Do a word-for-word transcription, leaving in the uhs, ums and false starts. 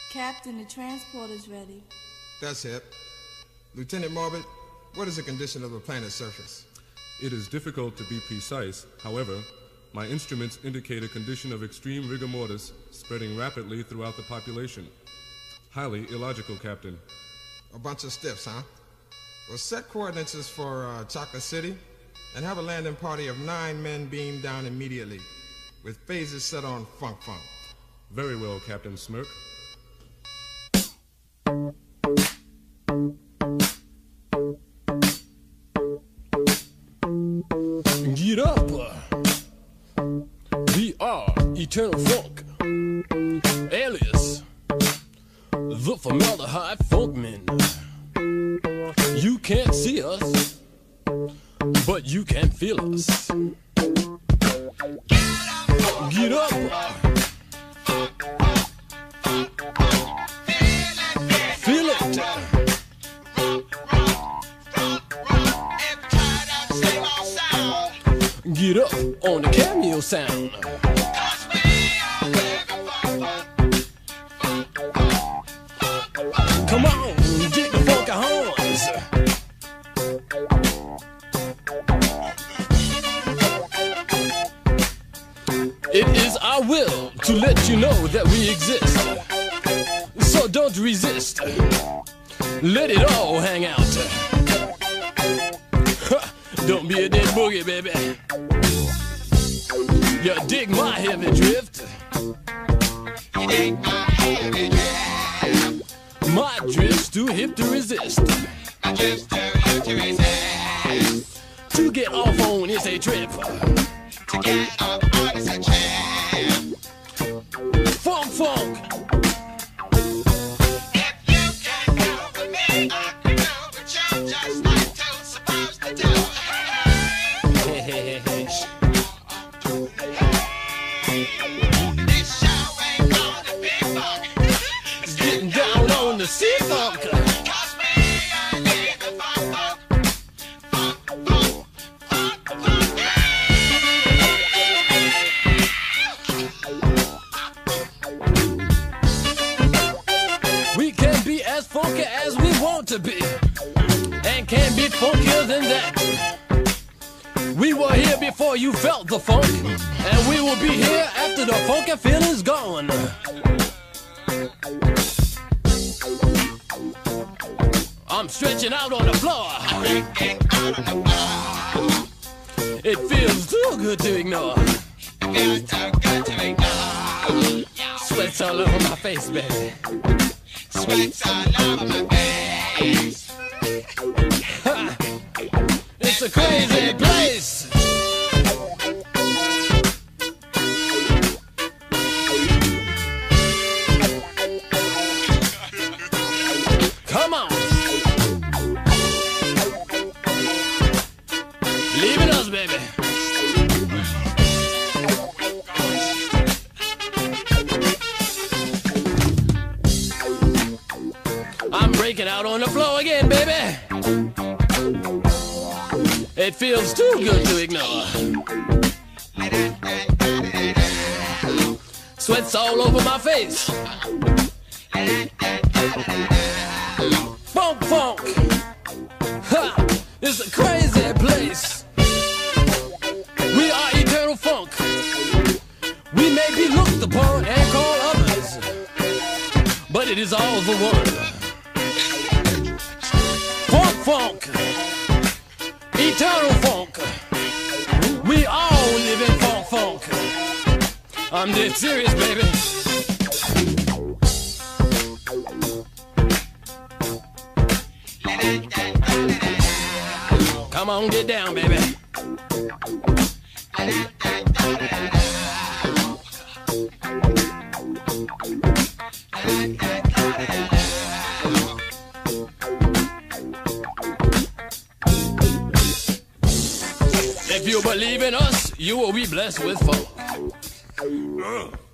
Captain, the transport is ready. That's it. Lieutenant Morbid, what is the condition of the planet's surface? It is difficult to be precise. However, my instruments indicate a condition of extreme rigor mortis spreading rapidly throughout the population. Highly illogical, Captain. A bunch of stiffs, huh? Well, set coordinates for uh, Chocolate City and have a landing party of nine men beam down immediately with phases set on Funk Funk. Very well, Captain Smirk. Get up! We are Eternal Funk, alias the Formaldehyde Funkmen. You can't see us, but you can feel us. Get up! Feel it! Get up on the cameo sound. Come on, get the funky horns. It is our will to let you know that we exist. So don't resist. Let it all hang out. Don't be a dead boogie, baby. You dig my heavy drift. You dig my heavy drift. My drift's too hip to resist. My drift's too hip to resist. To get off on is a trip. To get off on is a trip. Funk, funk. If you can go with me, I can go with you, just like two supposed to do. This show ain't gonna be fun. It's getting down on the C-Funk. Cause we are living funk, funk, funk, funk, funk, funk. We can be as funky as we want to be, and can be funkier than that. We were here before you felt the funk, and we will be here after the funky feeling's gone. I'm stretching out on the floor. It feels too good to ignore. It feels too good to ignore. Sweat's all over my face, baby. Sweat's all over my face. It's a crazy place. Come on. Leaving us, baby. I'm breaking out on the floor again, baby. It feels too good to ignore. Sweat's all over my face. Funk, funk. Ha! It's a crazy place. We are Eternal Funk. We may be looked upon and called others, but it is all the one. Funk, funk. Eternal Funk. We all live in funk, funk. I'm dead serious, baby. Come on, get down, baby. If you believe in us, you will be blessed with funk.